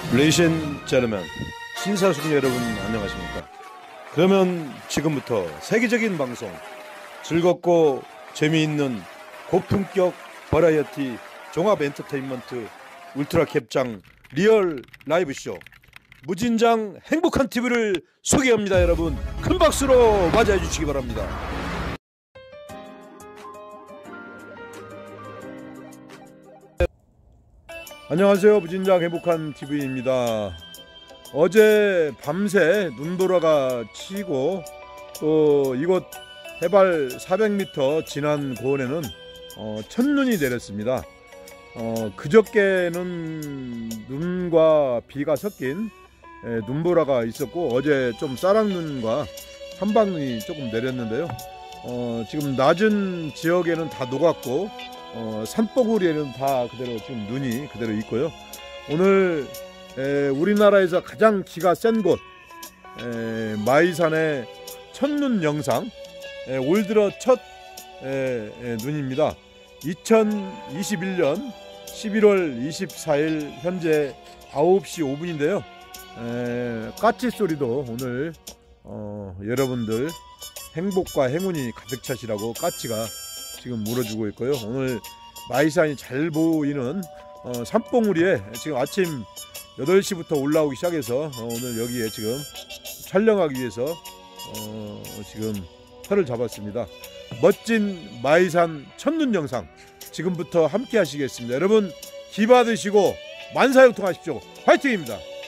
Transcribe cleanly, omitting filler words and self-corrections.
Ladies and gentlemen, 신사숙녀 여러분 안녕하십니까? 그러면 지금부터 세계적인 방송, 즐겁고 재미있는 고품격 버라이어티 종합 엔터테인먼트 울트라 캡장 리얼 라이브 쇼 무진장 행복한 TV를 소개합니다. 여러분 큰 박수로 맞이해 주시기 바랍니다. 안녕하세요. 무진장 행복한 TV입니다. 어제 밤새 눈보라가 치고 또 이곳 해발 400m 진안 고원에는 첫눈이 내렸습니다. 그저께는 눈과 비가 섞인 눈보라가 있었고 어제 좀 쌀락눈과 한방눈이 조금 내렸는데요. 지금 낮은 지역에는 다 녹았고 산봉우리에는 다 그대로 지금 눈이 그대로 있고요. 오늘 우리나라에서 가장 기가 센 곳 마이산의 첫눈 영상, 올 들어 첫 눈입니다. 2021년 11월 24일 현재 9시 5분인데요. 까치 소리도 오늘 여러분들 행복과 행운이 가득 차시라고 까치가 지금 물어주고 있고요. 오늘 마이산이 잘 보이는 산봉우리에 지금 아침 8시부터 올라오기 시작해서 오늘 여기에 지금 촬영하기 위해서 지금 터를 잡았습니다. 멋진 마이산 첫눈 영상 지금부터 함께 하시겠습니다. 여러분 기 받으시고 만사형통하십시오. 화이팅입니다.